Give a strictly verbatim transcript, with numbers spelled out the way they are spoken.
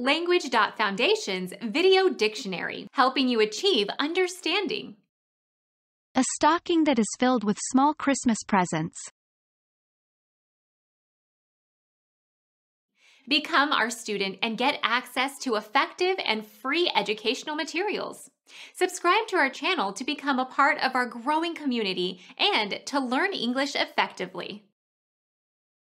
Language Foundation's Video Dictionary, helping you achieve understanding. A stocking that is filled with small Christmas presents. Become our student and get access to effective and free educational materials. Subscribe to our channel to become a part of our growing community and to learn English effectively.